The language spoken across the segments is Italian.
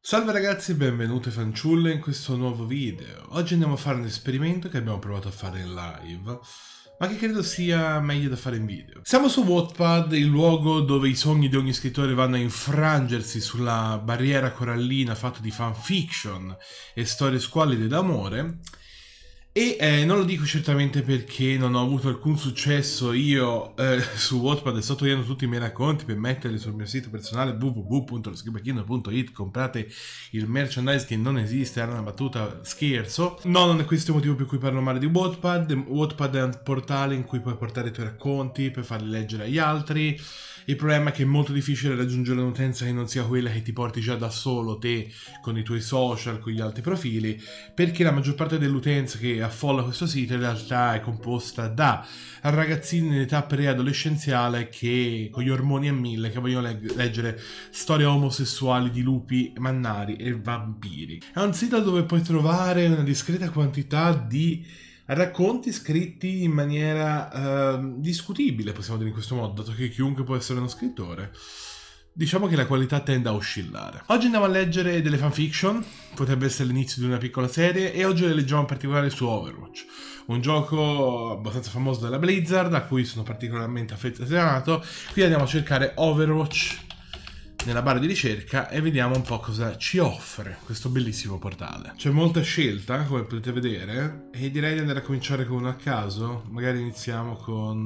Salve ragazzi e benvenute fanciulle in questo nuovo video. Oggi andiamo a fare un esperimento che abbiamo provato a fare in live, ma che credo sia meglio da fare in video. Siamo su Wattpad, il luogo dove i sogni di ogni scrittore vanno a infrangersi sulla barriera corallina fatta di fanfiction e storie squallide d'amore. E non lo dico certamente perché non ho avuto alcun successo io su Wattpad e sto togliendo tutti i miei racconti per metterli sul mio sito personale www.loscribachino.it. comprate il merchandise che non esiste, era una battuta, scherzo. No, non è questo il motivo per cui parlo male di Wattpad. Wattpad è un portale in cui puoi portare i tuoi racconti per farli leggere agli altri. Il problema è che è molto difficile raggiungere un'utenza che non sia quella che ti porti già da solo te con i tuoi social, con gli altri profili, perché la maggior parte dell'utenza che affolla questo sito in realtà è composta da ragazzini in età preadolescenziale che con gli ormoni a mille che vogliono leggere storie omosessuali di lupi mannari e vampiri. È un sito dove puoi trovare una discreta quantità di racconti scritti in maniera discutibile, possiamo dire in questo modo, dato che chiunque può essere uno scrittore. Diciamo che la qualità tende a oscillare. Oggi andiamo a leggere delle fanfiction, potrebbe essere l'inizio di una piccola serie, e oggi le leggiamo in particolare su Overwatch, un gioco abbastanza famoso della Blizzard, a cui sono particolarmente affezionato. Qui andiamo a cercare Overwatch nella barra di ricerca e vediamo un po' cosa ci offre questo bellissimo portale. C'è molta scelta, come potete vedere, e direi di andare a cominciare con uno a caso. Magari iniziamo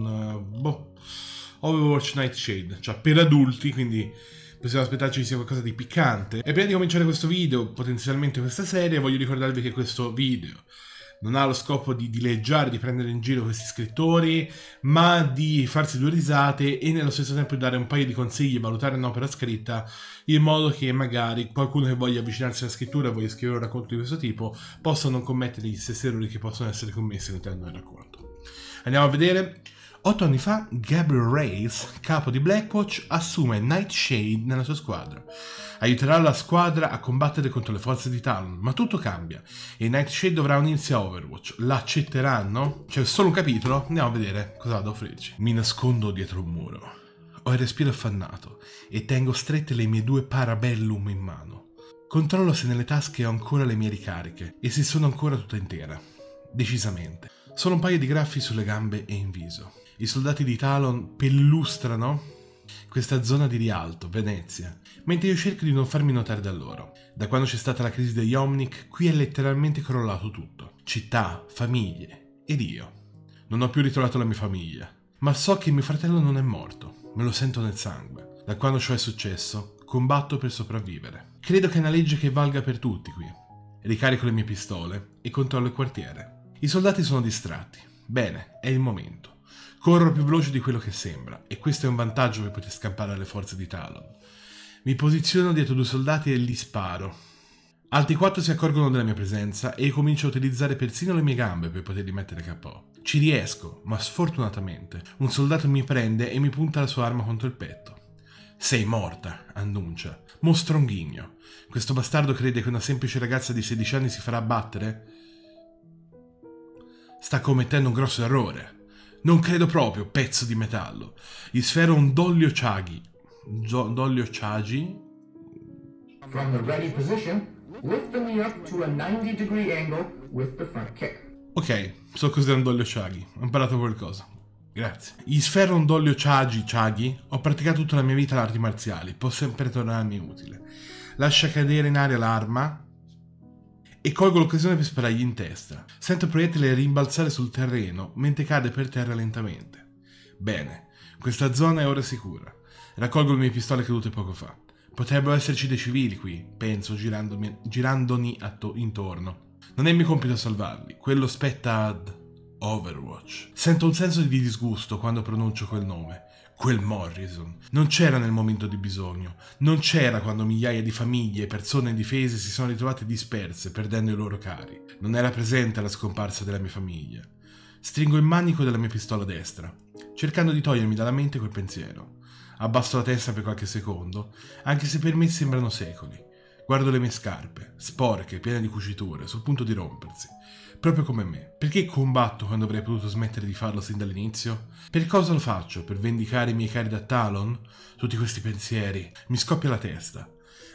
con Overwatch Nightshade, cioè per adulti, quindi possiamo aspettarci che sia qualcosa di piccante. E prima di cominciare questo video, potenzialmente questa serie, voglio ricordarvi che questo video non ha lo scopo di dileggiare, di prendere in giro questi scrittori, ma di farsi due risate e nello stesso tempo dare un paio di consigli e valutare un'opera scritta, in modo che magari qualcuno che voglia avvicinarsi alla scrittura e voglia scrivere un racconto di questo tipo possa non commettere gli stessi errori che possono essere commessi all'interno del racconto. Andiamo a vedere. 8 anni fa, Gabriel Reyes, capo di Blackwatch, assume Nightshade nella sua squadra. Aiuterà la squadra a combattere contro le forze di Talon, ma tutto cambia e Nightshade dovrà unirsi a Overwatch. L'accetteranno? C'è solo un capitolo? Andiamo a vedere cosa ha da offrirci. Mi nascondo dietro un muro. Ho il respiro affannato e tengo strette le mie due Parabellum in mano. Controllo se nelle tasche ho ancora le mie ricariche e se sono ancora tutta intera. Decisamente. Solo un paio di graffi sulle gambe e in viso. I soldati di Talon pellustrano questa zona di rialto, Venezia, mentre io cerco di non farmi notare da loro. Da quando c'è stata la crisi degli Omnic, qui è letteralmente crollato tutto. Città, famiglie ed io. Non ho più ritrovato la mia famiglia, ma so che mio fratello non è morto, me lo sento nel sangue. Da quando ciò è successo, combatto per sopravvivere. Credo che è una legge che valga per tutti qui. Ricarico le mie pistole e controllo il quartiere. I soldati sono distratti. Bene, è il momento. Corro più veloce di quello che sembra, e questo è un vantaggio per poter scappare alle forze di Talon. Mi posiziono dietro due soldati e li sparo. Altri 4 si accorgono della mia presenza e comincio a utilizzare persino le mie gambe per poterli mettere KO. Ci riesco, ma sfortunatamente un soldato mi prende e mi punta la sua arma contro il petto. Sei morta, annuncia. Mostra un ghigno. Questo bastardo crede che una semplice ragazza di 16 anni si farà abbattere? Sta commettendo un grosso errore. Non credo proprio, pezzo di metallo. Gli sfero un doglio Chagi. Doglio Chagi? From the ready position, lift the knee up to a 90-degree angle with the front kick. Ok, so cos'è un doglio Chagi. Ho imparato qualcosa. Grazie. Gli sfero un doglio Chagi. Ho praticato tutta la mia vita arti marziali. Può sempre tornarmi utile. Lascia cadere in aria l'arma e colgo l'occasione per sparargli in testa. Sento il proiettile rimbalzare sul terreno mentre cade per terra lentamente. Bene, questa zona è ora sicura. Raccolgo le mie pistole cadute poco fa. Potrebbero esserci dei civili qui, penso, girandoni intorno. Non è mio compito salvarli, quello spetta ad Overwatch. Sento un senso di disgusto quando pronuncio quel nome. Quel Morrison non c'era nel momento di bisogno, non c'era quando migliaia di famiglie e persone indifese si sono ritrovate disperse perdendo i loro cari, non era presente alla scomparsa della mia famiglia. Stringo il manico della mia pistola destra, cercando di togliermi dalla mente quel pensiero. Abbasso la testa per qualche secondo, anche se per me sembrano secoli. Guardo le mie scarpe, sporche, piene di cuciture, sul punto di rompersi. Proprio come me. Perché combatto quando avrei potuto smettere di farlo sin dall'inizio? Per cosa lo faccio? Per vendicare i miei cari da Talon? Tutti questi pensieri. Mi scoppia la testa.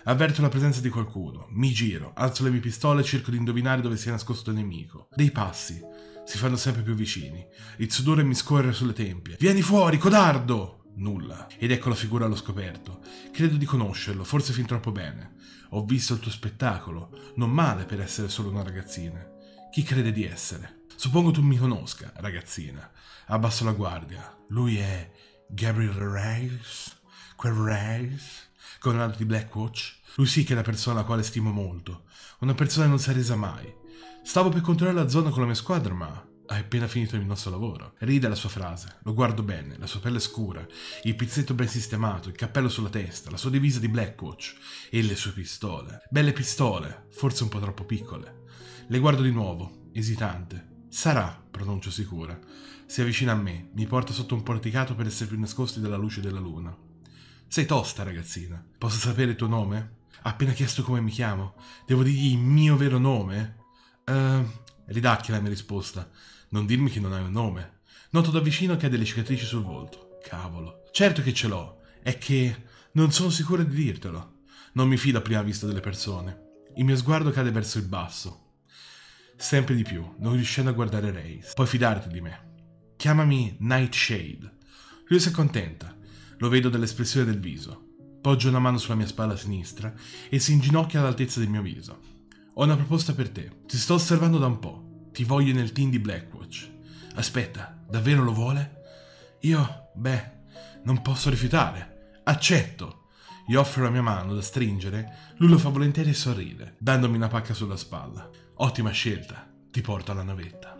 Avverto la presenza di qualcuno, mi giro, alzo le mie pistole e cerco di indovinare dove sia nascosto il nemico. Dei passi si fanno sempre più vicini, il sudore mi scorre sulle tempie. Vieni fuori, codardo! Nulla. Ed ecco la figura allo scoperto. Credo di conoscerlo, forse fin troppo bene. Ho visto il tuo spettacolo, non male per essere solo una ragazzina. Chi crede di essere? Suppongo tu mi conosca, ragazzina. Abbasso la guardia. Lui è Gabriel Reyes? Quel Reyes? Comandante di Blackwatch? Lui sì che è una persona alla quale stimo molto. Una persona che non si è resa mai. Stavo per controllare la zona con la mia squadra, ma hai appena finito il nostro lavoro. Ride la sua frase. Lo guardo bene, la sua pelle scura, il pizzetto ben sistemato, il cappello sulla testa, la sua divisa di Blackwatch e le sue pistole. Belle pistole, forse un po' troppo piccole. Le guardo di nuovo, esitante. Sarà, pronuncio sicura. Si avvicina a me, mi porta sotto un porticato per essere più nascosti dalla luce della luna. Sei tosta, ragazzina. Posso sapere il tuo nome? Ha appena chiesto come mi chiamo. Devo dirgli il mio vero nome? Ridacchia la mia risposta. Non dirmi che non hai un nome. Noto da vicino che ha delle cicatrici sul volto. Cavolo. Certo che ce l'ho. È che non sono sicuro di dirtelo. Non mi fido a prima vista delle persone. Il mio sguardo cade verso il basso. Sempre di più, non riuscendo a guardare Reyes. Puoi fidarti di me. Chiamami Nightshade. Lui si accontenta. Lo vedo dall'espressione del viso. Poggio una mano sulla mia spalla sinistra e si inginocchia all'altezza del mio viso. Ho una proposta per te. Ti sto osservando da un po'. Ti voglio nel team di Blackwatch. Aspetta, davvero lo vuole? Io, non posso rifiutare. Accetto. Gli offro la mia mano da stringere. Lui lo fa volentieri e sorride, dandomi una pacca sulla spalla. Ottima scelta. Ti porto alla navetta.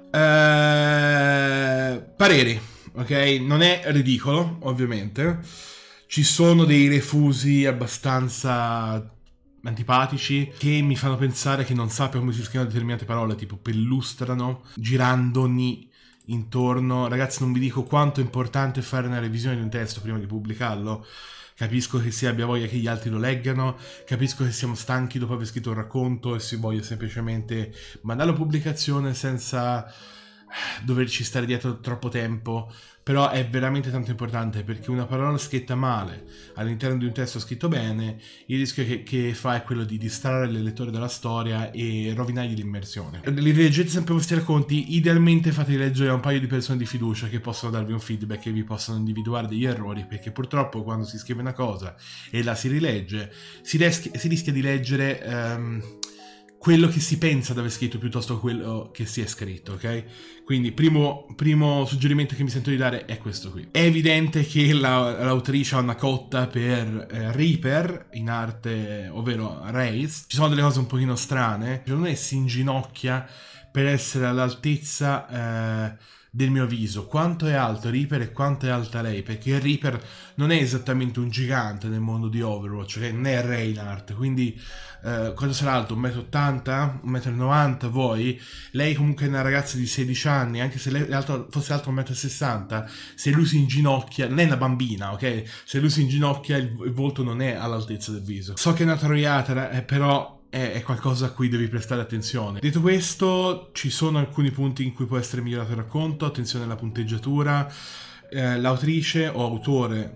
Pareri, ok? Non è ridicolo, ovviamente. Ci sono dei refusi abbastanza antipatici che mi fanno pensare che non sappia come si scrivono determinate parole, tipo pellustrano, girandoni intorno. Ragazzi, non vi dico quanto è importante fare una revisione di un testo prima di pubblicarlo. Capisco che si abbia voglia che gli altri lo leggano, capisco che siamo stanchi dopo aver scritto un racconto e si voglia semplicemente mandarlo a pubblicazione senza doverci stare dietro troppo tempo, però è veramente tanto importante, perché una parola scritta male all'interno di un testo scritto bene, il rischio che fa è quello di distrarre il lettore dalla storia e rovinargli l'immersione. Li leggete sempre i vostri racconti, idealmente fate leggere a un paio di persone di fiducia che possono darvi un feedback e vi possono individuare degli errori, perché purtroppo quando si scrive una cosa e la si rilegge si rischia di leggere quello che si pensa di aver scritto piuttosto che quello che si è scritto, ok? Quindi primo suggerimento che mi sento di dare è questo qui. È evidente che l'autrice ha una cotta per Reaper in arte, ovvero Reyes. Ci sono delle cose un pochino strane. Secondo me si inginocchia per essere all'altezza del mio viso. Quanto è alto Reaper e quanto è alta lei, perché Reaper non è esattamente un gigante nel mondo di Overwatch, cioè non è Reinhardt, quindi quanto sarà alto? 1,80 m? 1,90 m voi? Lei comunque è una ragazza di 16 anni, anche se lei fosse alto 1,60 m, se lui si inginocchia, non è una bambina, ok? Se lui si inginocchia il volto non è all'altezza del viso. So che è una troiata, però è qualcosa a cui devi prestare attenzione. Detto questo, ci sono alcuni punti in cui può essere migliorato il racconto. Attenzione alla punteggiatura. L'autrice o autore,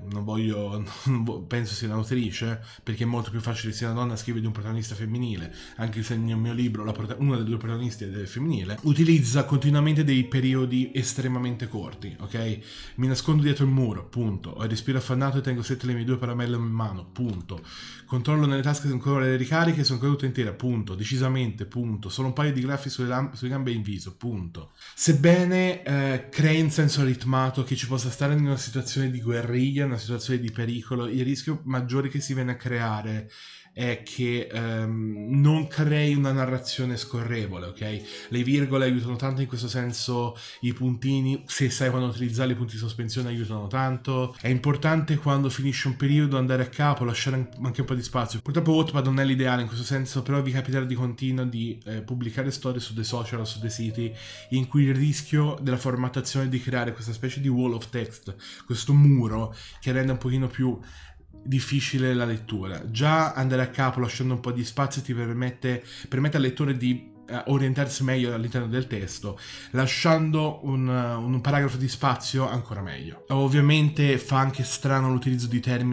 penso sia un'autrice, perché è molto più facile sia una donna a scrivere di un protagonista femminile, anche se nel mio libro una delle due protagonisti è femminile, utilizza continuamente dei periodi estremamente corti, ok? Mi nascondo dietro il muro, punto. Ho il respiro affannato e tengo strette le mie due paramelle in mano, punto. Controllo nelle tasche ancora le ricariche, sono caduta intera, punto. Decisamente, punto. Solo un paio di graffi sulle gambe e in viso, punto. Sebbene crei un senso ritmato che ci possa stare in una situazione di guerriglia, una situazione di pericolo, il rischio maggiore che si viene a creare è che non crei una narrazione scorrevole, ok? Le virgole aiutano tanto in questo senso, i puntini, se sai quando utilizzare i punti di sospensione, aiutano tanto. È importante quando finisce un periodo andare a capo, lasciare anche un po' di spazio. Purtroppo Wattpad non è l'ideale in questo senso, però vi capiterà di continuo di pubblicare storie su dei social o su dei siti in cui il rischio della formattazione è di creare questa specie di wall of text, questo muro che rende un pochino più difficile la lettura. Già andare a capo lasciando un po' di spazio ti permette al lettore di orientarsi meglio all'interno del testo, lasciando un paragrafo di spazio ancora meglio. Ovviamente fa anche strano l'utilizzo di termini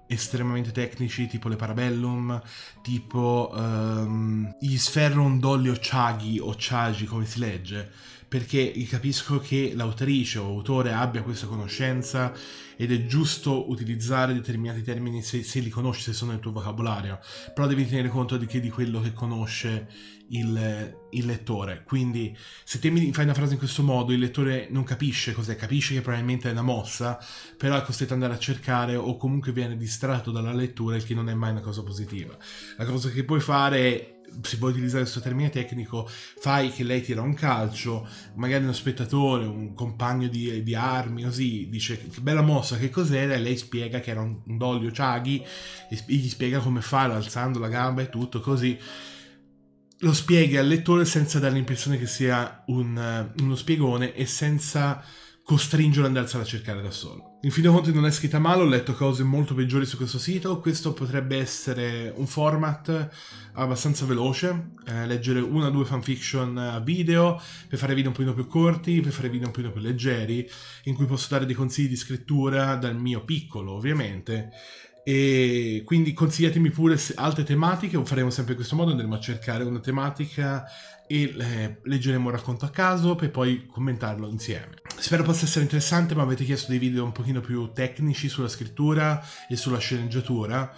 estremamente tecnici, tipo le Parabellum, tipo gli Sferron Dolly Ochagi o Chagi, come si legge, perché capisco che l'autrice o autore abbia questa conoscenza ed è giusto utilizzare determinati termini se li conosci, se sono nel tuo vocabolario, però devi tenere conto di quello che conosce il lettore. Quindi se te mi fai una frase in questo modo, il lettore non capisce cos'è, capisce che probabilmente è una mossa, però è costretto ad andare a cercare o comunque viene distratto dalla lettura, il che non è mai una cosa positiva. La cosa che puoi fare è, se vuoi utilizzare questo termine tecnico, fai che lei tira un calcio, magari uno spettatore, un compagno di armi, così, dice che bella mossa, che cos'era, e lei spiega che era un Dolly Ochagi, e gli spiega come farlo, alzando la gamba e tutto, così lo spieghi al lettore senza dare l'impressione che sia uno spiegone e senza costringerlo ad andarsela a cercare da solo. In fin dei conti non è scritta male, ho letto cose molto peggiori su questo sito. Questo potrebbe essere un format abbastanza veloce, leggere 1 o 2 fanfiction a video, per fare video un pochino più corti, per fare video un pochino più leggeri, in cui posso dare dei consigli di scrittura dal mio piccolo, ovviamente. E quindi consigliatemi pure altre tematiche, lo faremo sempre in questo modo, andremo a cercare una tematica e leggeremo un racconto a caso per poi commentarlo insieme. Spero possa essere interessante, ma avete chiesto dei video un pochino più tecnici sulla scrittura e sulla sceneggiatura,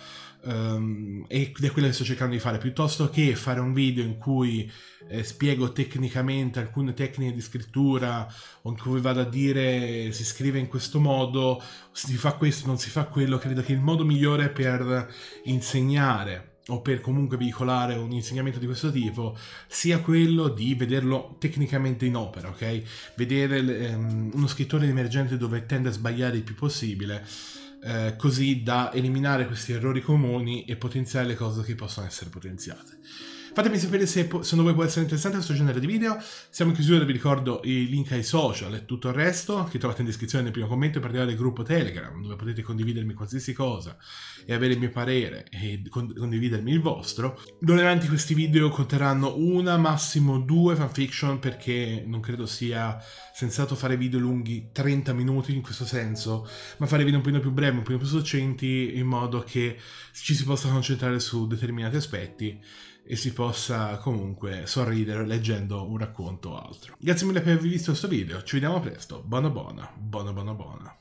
ed è quello che sto cercando di fare, piuttosto che fare un video in cui spiego tecnicamente alcune tecniche di scrittura o in cui vado a dire si scrive in questo modo, si fa questo, non si fa quello. Credo che il modo migliore per insegnare o per comunque veicolare un insegnamento di questo tipo sia quello di vederlo tecnicamente in opera, ok? Vedere uno scrittore emergente dove tende a sbagliare il più possibile, così da eliminare questi errori comuni e potenziare le cose che possono essere potenziate. Fatemi sapere se secondo voi può essere interessante questo genere di video. Siamo in chiusura, vi ricordo i link ai social e tutto il resto che trovate in descrizione nel primo commento, in particolare il gruppo Telegram, dove potete condividermi qualsiasi cosa e avere il mio parere e condividermi il vostro. D'ora in avanti questi video conterranno una, massimo 2 fanfiction, perché non credo sia sensato fare video lunghi 30 minuti in questo senso, ma fare video un po' più brevi, un po' più succinti, in modo che ci si possa concentrare su determinati aspetti e si possa comunque sorridere leggendo un racconto o altro. Grazie mille per aver visto questo video, ci vediamo presto, buona buona.